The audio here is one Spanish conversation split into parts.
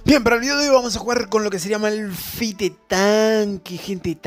Bien, para el video de hoy vamos a jugar con lo que sería Malfite tanque, gente,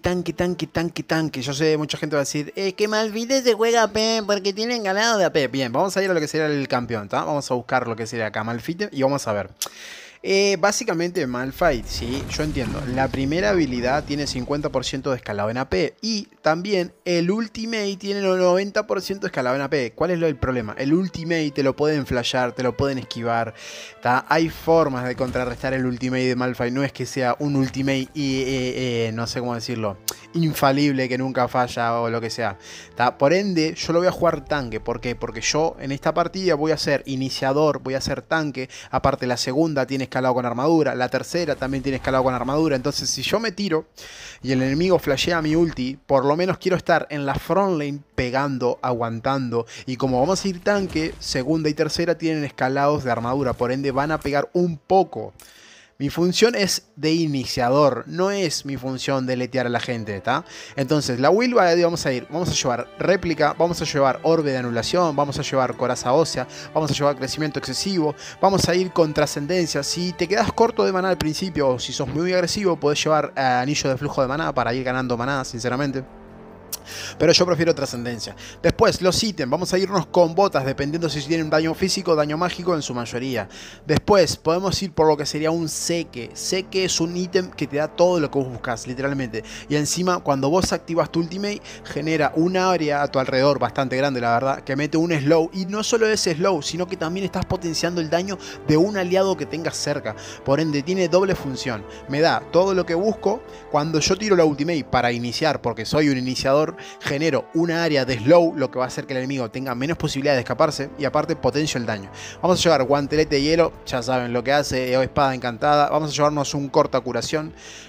tanque. Yo sé, mucha gente va a decir, que Malfite se juega AP porque tienen ganado de AP. Bien, vamos a ir a lo que sería el campeón, ¿tá? Vamos a buscar lo que sería acá Malfite y vamos a ver. Básicamente Malphite, sí, yo entiendo. La primera habilidad tiene 50% de escalado en AP. Y también el Ultimate tiene el 90% de escalado en AP. ¿Cuál es el problema? El Ultimate te lo pueden flashear, te lo pueden esquivar. ¿Tá? Hay formas de contrarrestar el Ultimate de Malphite. No es que sea un Ultimate y no sé cómo decirlo, infalible, que nunca falla o lo que sea. ¿Tá? Por ende, yo lo voy a jugar tanque. ¿Por qué? Porque yo en esta partida voy a ser iniciador, voy a ser tanque. Aparte la segunda tiene escalado con armadura, la tercera también tiene escalado con armadura. Entonces si yo me tiro y el enemigo flashea mi ulti, por lo menos quiero estar en la front lane pegando, aguantando. Y como vamos a ir tanque, segunda y tercera tienen escalados de armadura, por ende van a pegar un poco. Mi función es de iniciador, no es mi función de letear a la gente, ¿está? Entonces, la build vamos a llevar réplica, vamos a llevar orbe de anulación, vamos a llevar coraza ósea, vamos a llevar crecimiento excesivo, vamos a ir con trascendencia. Si te quedas corto de maná al principio o si sos muy agresivo, podés llevar anillo de flujo de maná para ir ganando maná, sinceramente. Pero yo prefiero trascendencia. Después, los ítems. Vamos a irnos con botas, dependiendo si tienen daño físico o daño mágico en su mayoría. Después, podemos ir por lo que sería un seque. Seque es un ítem que te da todo lo que vos buscas, literalmente. Y encima, cuando vos activas tu ultimate, genera un área a tu alrededor bastante grande, la verdad, que mete un slow. Y no solo es slow, sino que también estás potenciando el daño de un aliado que tengas cerca. Por ende, tiene doble función. Me da todo lo que busco. Cuando yo tiro la ultimate para iniciar, porque soy un iniciador, genero una área de slow, lo que va a hacer que el enemigo tenga menos posibilidad de escaparse y aparte potencio el daño. Vamos a llevar guantelete de hielo, ya saben lo que hace, o espada encantada. Vamos a llevarnos un corta curación.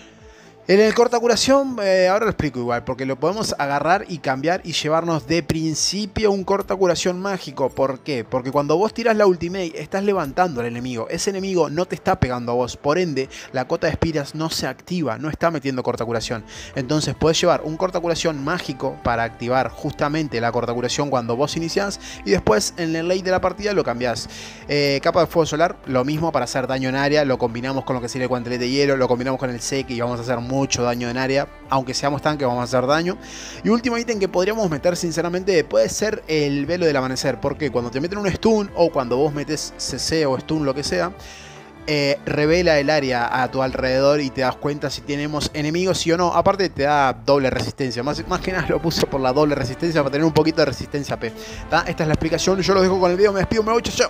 En el corta curación, ahora lo explico igual, porque lo podemos agarrar y cambiar y llevarnos de principio un corta curación mágico. ¿Por qué? Porque cuando vos tiras la ultimate, estás levantando al enemigo. Ese enemigo no te está pegando a vos, por ende, la cota de espiras no se activa, no está metiendo corta curación. Entonces puedes llevar un corta curación mágico para activar justamente la corta curación cuando vos iniciás y después en el late de la partida lo cambiás. Capa de fuego solar, lo mismo para hacer daño en área, lo combinamos con lo que sería el guantelete de hielo, lo combinamos con el seque y vamos a hacer mucho daño en área, aunque seamos tanque vamos a hacer daño. Y último ítem que podríamos meter sinceramente puede ser el velo del amanecer, porque cuando te meten un stun o cuando vos metes CC o stun, lo que sea, revela el área a tu alrededor y te das cuenta si tenemos enemigos sí o no. Aparte te da doble resistencia, más que nada lo puse por la doble resistencia para tener un poquito de resistencia AP. Esta es la explicación, yo lo dejo con el video, me despido, me voy, chao.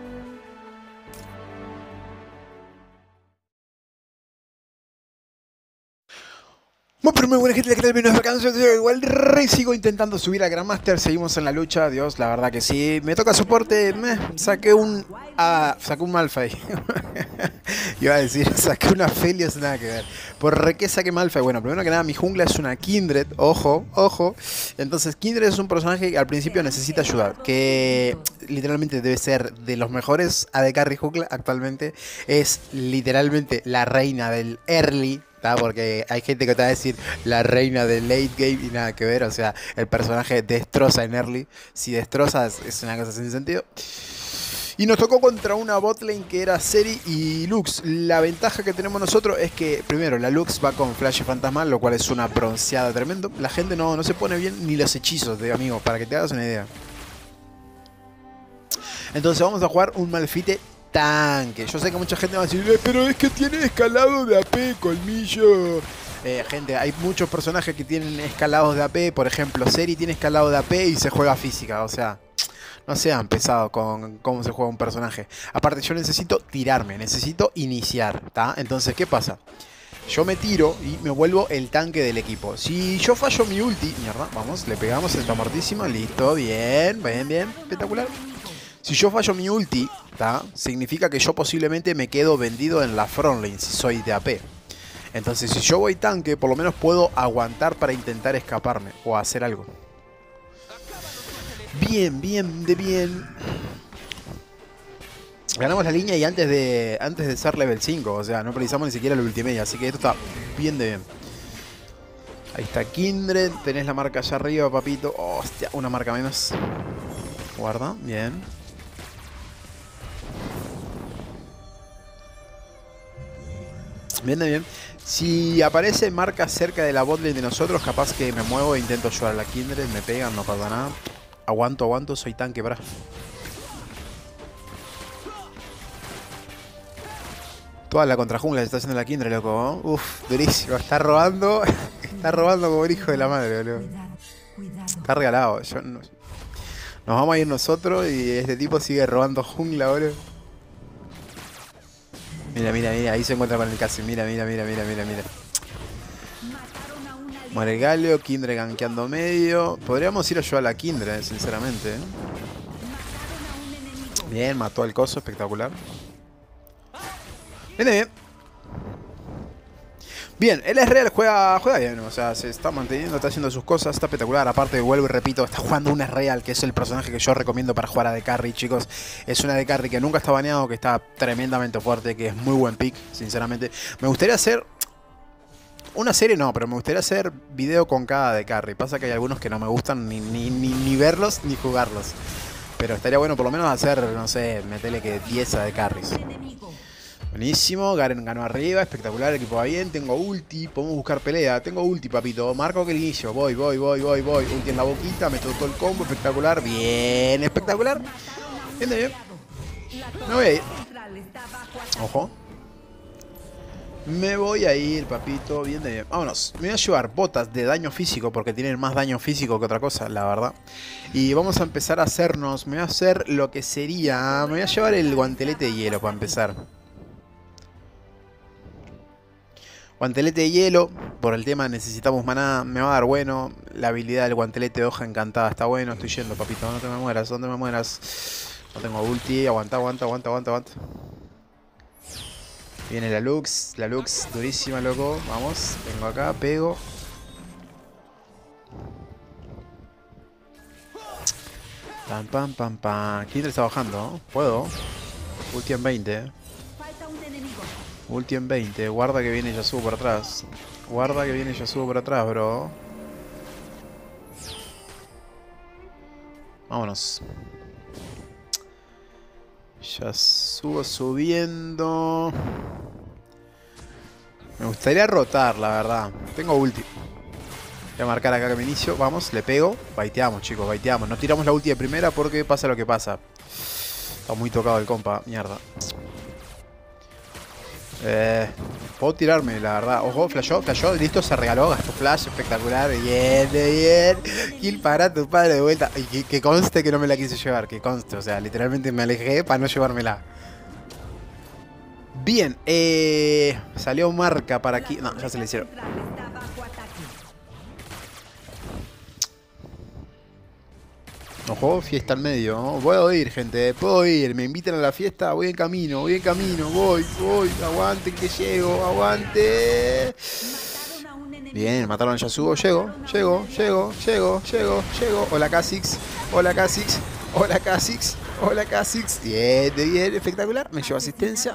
Bueno, pero muy buena gente, ¿qué tal? Menos vacaciones, igual sigo intentando subir a Grandmaster, seguimos en la lucha, Dios, la verdad que sí. Me toca soporte, saqué un Malphite. Iba a decir, saqué una Felios, nada que ver. ¿Por qué saqué Malphite? Bueno, primero que nada, mi jungla es una Kindred, ojo. Entonces, Kindred es un personaje que al principio necesita ayuda, que literalmente debe ser de los mejores AD Carry jungla actualmente. Es literalmente la reina del early. Porque hay gente que te va a decir la reina del late game y nada que ver. O sea, el personaje destroza en early. Si destrozas es una cosa sin sentido. Y nos tocó contra una botlane que era Seri y Lux. La ventaja que tenemos nosotros es que, primero, la Lux va con flash fantasmal, lo cual es una bronceada tremendo. La gente no se pone bien ni los hechizos de amigo, para que te hagas una idea. Entonces vamos a jugar un Malfite tanque. Yo sé que mucha gente va a decir, pero es que tiene escalado de AP, colmillo. Gente, hay muchos personajes que tienen escalados de AP. Por ejemplo, Seri tiene escalado de AP y se juega física. O sea, no sean pesados con cómo se juega un personaje. Aparte, yo necesito tirarme, necesito iniciar, ¿tá? Entonces, ¿qué pasa? Yo me tiro y me vuelvo el tanque del equipo. Si yo fallo mi ulti, mierda, vamos, le pegamos, está mortísimo, listo, bien, espectacular. Si yo fallo mi ulti, ¿tá? Significa que yo posiblemente me quedo vendido en la front lane si soy de AP. Entonces si yo voy tanque, por lo menos puedo aguantar para intentar escaparme o hacer algo. Bien. Ganamos la línea y antes de ser level 5, o sea, no precisamos ni siquiera el ultimate, así que esto está bien de bien. Ahí está Kindred, tenés la marca allá arriba, papito. Hostia, una marca menos. Guarda, bien. Bien, bien. Si aparece marca cerca de la botlane de nosotros, capaz que me muevo e intento ayudar a la Kindred. Me pegan, no pasa nada. Aguanto, aguanto, soy tanque, bra. Toda la contrajungla se está haciendo la Kindred, loco. Uf, durísimo. Está robando. Está robando como el hijo de la madre, boludo. Está regalado. Nos vamos a ir nosotros y este tipo sigue robando jungla, boludo. Mira, mira, mira. Ahí se encuentra con el Cassie. Mira, mira, mira, mira, mira, mira. Muere el Galio. Kindred gankeando medio. Podríamos ir a ayudar a la Kindred, sinceramente. Bien, mató al coso. Espectacular. Viene bien. Bien, el Ezreal juega bien, o sea, se está manteniendo, está haciendo sus cosas, está espectacular. Aparte, vuelvo y repito, está jugando un Ezreal, que es el personaje que yo recomiendo para jugar a AD Carry, chicos. Es una AD Carry que nunca está baneado, que está tremendamente fuerte, que es muy buen pick, sinceramente. Me gustaría hacer una serie, no, pero me gustaría hacer video con cada AD Carry. Pasa que hay algunos que no me gustan ni verlos ni jugarlos. Pero estaría bueno por lo menos hacer, no sé, meterle que 10 AD Carries. Buenísimo, Garen ganó arriba, espectacular, el equipo va bien, tengo ulti, podemos buscar pelea, tengo ulti, papito, marco que el inicio, voy, ulti en la boquita, meto todo el combo, espectacular, bien, espectacular, bien, me voy a ir, ojo, me voy a ir, papito, bien, vámonos, me voy a llevar botas de daño físico, porque tienen más daño físico que otra cosa, la verdad, y vamos a empezar a hacernos, me voy a hacer lo que sería, me voy a llevar el guantelete de hielo para empezar. Guantelete de hielo, por el tema necesitamos maná, me va a dar bueno. La habilidad del guantelete de hoja encantada está bueno. Estoy yendo, papito, no te me mueras, no te me mueras. No tengo ulti, aguanta. Viene la Lux durísima, loco. Vamos, vengo acá, pego. Pam. Kindred está bajando, ¿no? Puedo. Ulti en 20, Ulti en 20, guarda que viene Yasuo por atrás. Guarda que viene Yasuo por atrás, bro. Vámonos. Yasuo subiendo. Me gustaría rotar, la verdad. Tengo ulti. Voy a marcar acá que me inicio. Vamos, le pego. Baiteamos, chicos, baiteamos. No tiramos la ulti de primera porque pasa lo que pasa. Está muy tocado el compa, mierda. Puedo tirarme, la verdad. Ojo, flashó, listo, se regaló, gastó flash, espectacular, bien. Kill para tu padre de vuelta. Y que conste que no me la quise llevar, que conste, o sea, literalmente me alejé para no llevármela. Bien, salió marca para aquí. No, ya se le hicieron. Ojo, fiesta al medio, ¿no? Puedo ir, gente, puedo ir. Me invitan a la fiesta, voy en camino, voy. Aguante que llego, aguante. Bien, mataron a Yasuo, llego. Hola Kha'Zix. Bien, espectacular. Me llevo asistencia.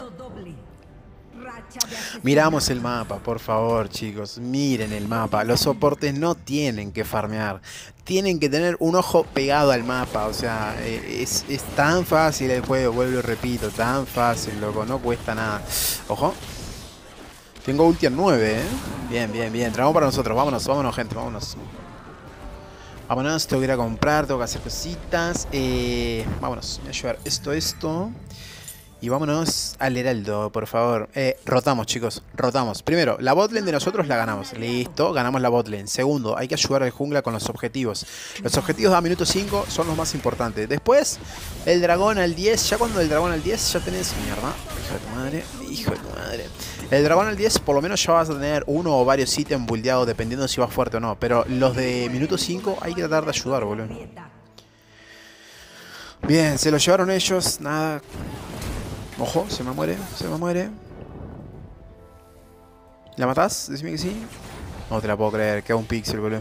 Miramos el mapa, por favor, chicos. Miren el mapa. Los soportes no tienen que farmear. Tienen que tener un ojo pegado al mapa. O sea, es tan fácil el juego, vuelvo y repito. Tan fácil, loco. No cuesta nada. Ojo. Tengo ulti en 9, ¿eh? Bien. Trabamos para nosotros. Vámonos, gente. Vámonos, tengo que ir a comprar. Tengo que hacer cositas. Vámonos. Voy a llevar esto. Y vámonos al Heraldo, por favor. Rotamos, chicos. Rotamos. Primero, la botlane de nosotros la ganamos. Listo, ganamos la botlane. Segundo, hay que ayudar al jungla con los objetivos. Los objetivos a minuto 5 son los más importantes. Después, el dragón al 10. Ya cuando el dragón al 10 ya tenés... Mierda. Hijo de tu madre. El dragón al 10 por lo menos ya vas a tener uno o varios ítems buildeados dependiendo si vas fuerte o no. Pero los de minuto 5 hay que tratar de ayudar, boludo. Bien, se lo llevaron ellos. Nada... Ojo, se me muere. ¿La matás? Decime que sí. No te la puedo creer, queda un pixel, boludo.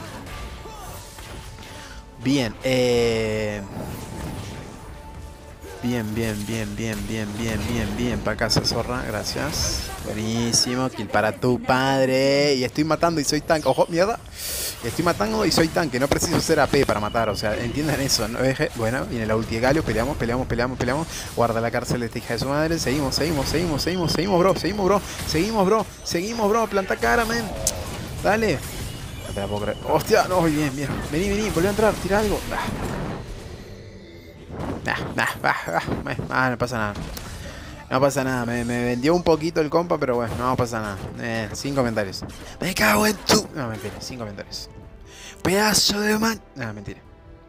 Bien, Bien, bien, bien, bien, bien, bien, bien, bien. Para casa, zorra, gracias. Buenísimo, kill para tu padre. Y estoy matando y soy tanque. Ojo, mierda. Estoy matando y soy tanque. No preciso ser AP para matar. O sea, entiendan eso. ¿No? Bueno, viene la ulti de Galio. Peleamos, peleamos, peleamos, peleamos. Guarda la cárcel de esta hija de su madre. Seguimos, seguimos, seguimos, seguimos, seguimos, bro. Seguimos, bro. Seguimos, bro. Seguimos, bro. Planta cara, men. Dale. No te la puedo creer. Hostia, no, bien, bien. Vení, vení, volví a entrar. Tira algo. No pasa nada. No pasa nada, me vendió un poquito el compa, pero bueno, no pasa nada. Sin comentarios. Me cago en tu... No, mentira, sin comentarios. Pedazo de man... No, mentira.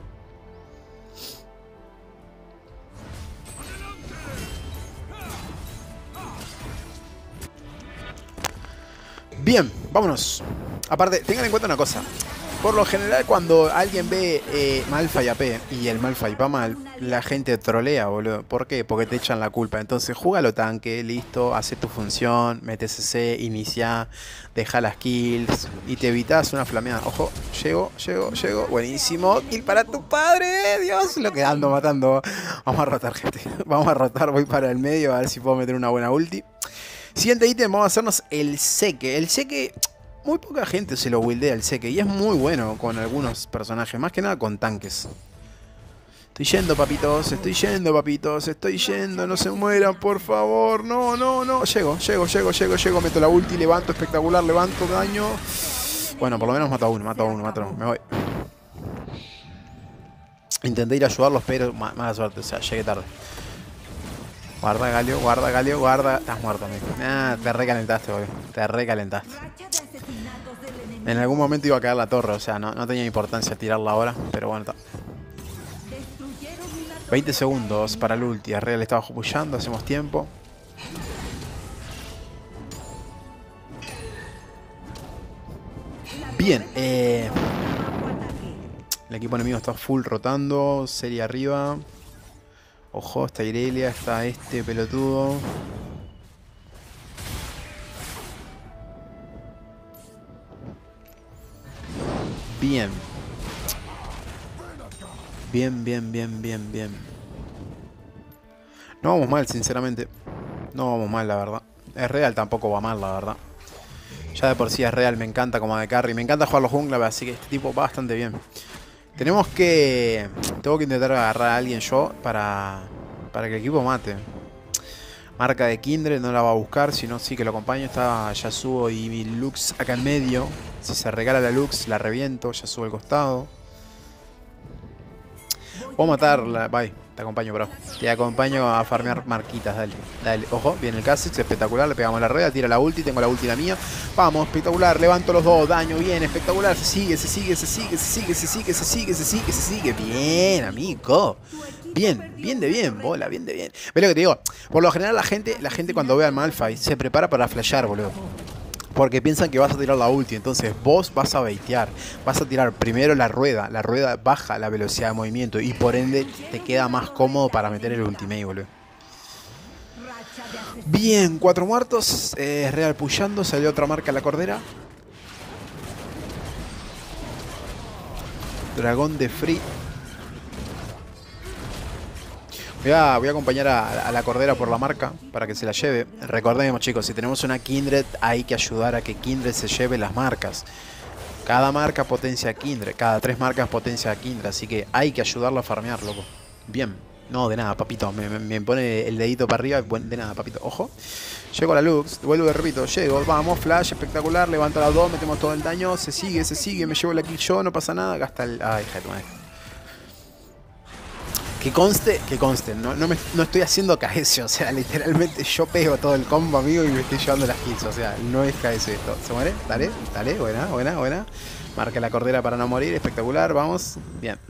Bien, vámonos. Aparte, tengan en cuenta una cosa. Por lo general, cuando alguien ve Malphite AP y el Malphite va mal, la gente trolea, boludo. ¿Por qué? Porque te echan la culpa. Entonces, júgalo tanque, listo, hace tu función, mete CC, inicia, deja las kills y te evitas una flameada. Ojo, llego. Buenísimo. Kill para tu padre. Dios, lo que ando matando. Vamos a rotar, gente. Vamos a rotar, voy para el medio a ver si puedo meter una buena ulti. Siguiente ítem, vamos a hacernos el seque. El seque... Muy poca gente se lo buildea el seque y es muy bueno con algunos personajes, más que nada con tanques. Estoy yendo, papitos, estoy yendo, no se mueran, por favor, no. Llego, meto la ulti, levanto, espectacular, levanto, daño. Bueno, por lo menos mato a uno, me voy. Intenté ir a ayudarlos, pero mala suerte, o sea, llegué tarde. Guarda, Galio. Estás muerto, amigo. Te recalentaste, boludo. Te recalentaste. En algún momento iba a caer la torre, o sea, no tenía importancia tirarla ahora, pero bueno, está. 20 segundos para el ulti. Real estaba pushando, hacemos tiempo. Bien, el equipo enemigo está full rotando. Serie arriba. Ojo, está Irelia, está este pelotudo. Bien. Bien. No vamos mal, sinceramente. No vamos mal, la verdad. Es real, tampoco va mal, la verdad. Ya de por sí es real, me encanta como de carry. Me encanta jugar los jungla, así que este tipo va bastante bien. Tengo que intentar agarrar a alguien yo para que el equipo mate. Marca de Kindred no la va a buscar, sino sí que lo acompaño. Está Yasuo y Lux acá en medio. Si se regala la Lux, la reviento. Yasuo al costado. Puedo matarla. Bye, te acompaño, bro. Te acompaño a farmear marquitas, dale. Ojo, viene el Kha'Zix, espectacular. Le pegamos la rueda, tira la ulti, tengo la ulti la mía. Vamos, espectacular, levanto los dos, daño, bien, espectacular. Se sigue. Bien, amigo. Bien, bola, bien de bien. ¿Ves lo que te digo? Por lo general la gente cuando ve al Malphite se prepara para flashear, boludo. Porque piensan que vas a tirar la ulti, entonces vos vas a baitear. Vas a tirar primero la rueda baja la velocidad de movimiento y por ende te queda más cómodo para meter el ultimate, boludo. Bien, 4 muertos, Real pushando, salió otra marca en la cordera. Dragón de Free. Voy a acompañar a la cordera por la marca para que se la lleve. Recordemos, chicos, si tenemos una Kindred hay que ayudar a que Kindred se lleve las marcas. Cada marca potencia a Kindred, cada 3 marcas potencia a Kindred, así que hay que ayudarlo a farmear, loco. Bien, no, de nada, papito, me pone el dedito para arriba, de nada, papito, ojo. Llego a la Lux, vuelvo y repito, llego, vamos, flash, espectacular, levanto las dos, metemos todo el daño, se sigue, me llevo la kill yo, no pasa nada, gasta el... Ay, hija de tu madre. Que conste, no estoy haciendo KS, o sea, literalmente yo pego todo el combo, amigo, y me estoy llevando las kills, o sea, no es KS esto. ¿Se muere? Dale, buena. Marca la cordera para no morir, espectacular, vamos, bien.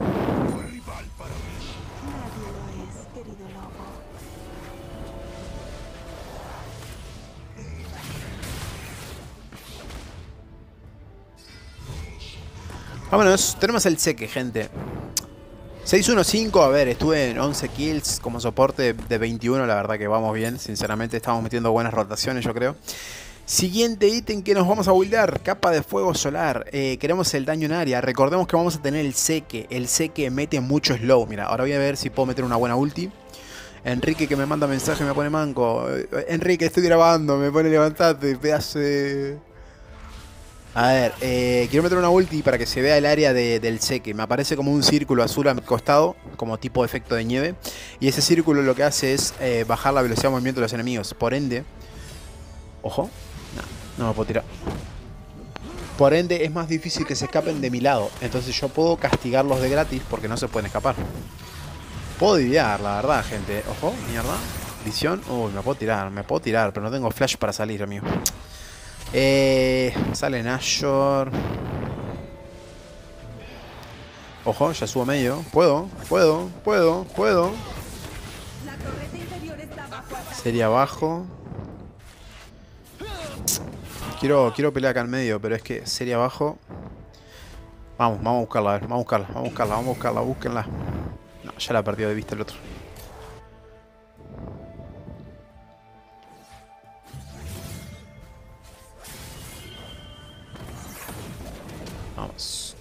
Vámonos, tenemos el seque, gente. 6-1-5, a ver, estuve en 11 kills como soporte de 21, la verdad que vamos bien, sinceramente estamos metiendo buenas rotaciones, yo creo. Siguiente ítem que nos vamos a buildar, capa de fuego solar, queremos el daño en área, recordemos que vamos a tener el seque mete mucho slow, mira, ahora voy a ver si puedo meter una buena ulti. Enrique que me manda mensaje me pone manco. Enrique, estoy grabando, me pone levantate, pedazo de... A ver, quiero meter una ulti para que se vea el área del seque. Me aparece como un círculo azul al costado, como tipo efecto de nieve. Y ese círculo lo que hace es bajar la velocidad de movimiento de los enemigos. Por ende... Ojo. No me puedo tirar. Por ende es más difícil que se escapen de mi lado. Entonces yo puedo castigarlos de gratis porque no se pueden escapar. Puedo diviar, la verdad, gente. Ojo, mierda. Visión. Uy, me puedo tirar, pero no tengo flash para salir, amigo. Sale Nashor. Ojo, ya subo medio. Puedo. Sería abajo. Quiero pelear acá en medio, pero es que sería abajo. Vamos a buscarla, a ver. Vamos a buscarla, búsquenla. No, ya la perdió de vista el otro. Vamos.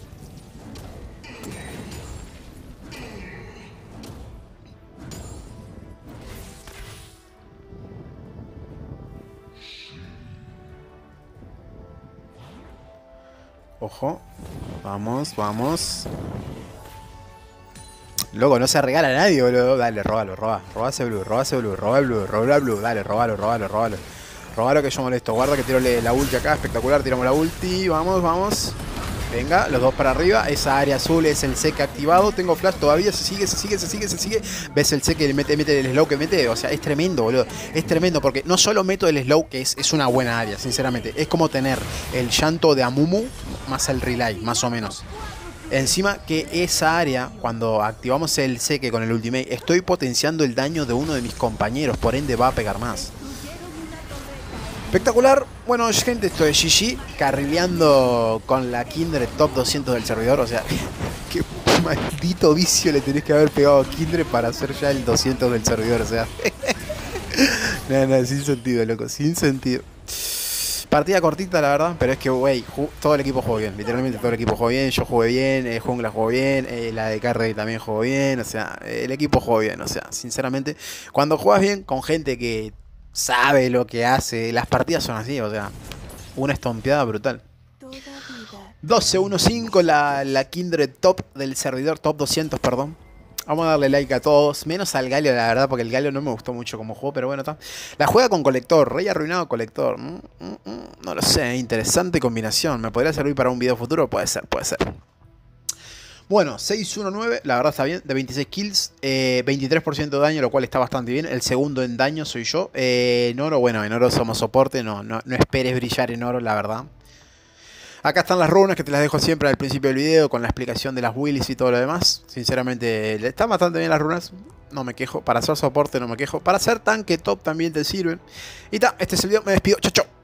Ojo. Vamos. Loco, no se regala a nadie, boludo. Dale, roba ese blue, roba el blue. Dale, robalo. Robalo que yo molesto. Guarda que tiro la ulti acá, espectacular. Tiramos la ulti, vamos. Venga, los dos para arriba. Esa área azul es el seque activado. Tengo flash todavía, se sigue. ¿Ves el seque? Mete el slow que mete. O sea, es tremendo, boludo. Es tremendo porque no solo meto el slow, que es una buena área, sinceramente. Es como tener el llanto de Amumu más el relay, más o menos. Encima que esa área, cuando activamos el seque con el ultimate, estoy potenciando el daño de uno de mis compañeros, por ende va a pegar más. Espectacular. Bueno, gente, esto es GG, carrileando con la Kindred top 200 del servidor. O sea, qué maldito vicio le tenés que haber pegado a Kindred para hacer ya el 200 del servidor. O sea, no, sin sentido, loco, sin sentido. Partida cortita, la verdad, pero es que, wey, todo el equipo jugó bien. Literalmente todo el equipo jugó bien. Yo jugué bien, Jungla jugó bien, la de Carrey también jugó bien. O sea, el equipo jugó bien. O sea, sinceramente, cuando juegas bien con gente que sabe lo que hace, las partidas son así. O sea, una estompeada brutal. 12-1-5 la Kindred top del servidor, top 200, perdón. Vamos a darle like a todos, menos al Galio, la verdad, porque el Galio no me gustó mucho como juego, pero bueno, está. La juega con colector, rey arruinado colector. No lo sé, interesante combinación. ¿Me podría servir para un video futuro? Puede ser. Bueno, 6-1-9, la verdad está bien, de 26 kills, 23% de daño, lo cual está bastante bien. El segundo en daño soy yo. En oro, bueno, en oro somos soporte, no esperes brillar en oro, la verdad. Acá están las runas que te las dejo siempre al principio del video con la explicación de las willies y todo lo demás. Sinceramente, están bastante bien las runas. No me quejo. Para hacer soporte no me quejo. Para hacer tanque top también te sirven. Y ta, este es el video. Me despido. Chau, chau.